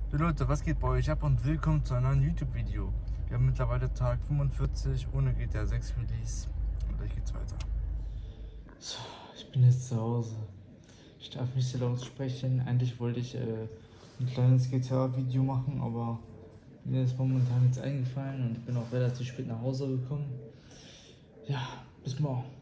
So Leute, was geht bei euch ab und willkommen zu einem neuen YouTube-Video. Wir haben mittlerweile Tag 45 ohne GTA 6 Release und gleich geht's weiter. So, ich bin jetzt zu Hause. Ich darf nicht so laut sprechen. Eigentlich wollte ich ein kleines GTA-Video machen, aber mir ist momentan jetzt eingefallen und ich bin auch relativ spät nach Hause gekommen. Ja, bis morgen.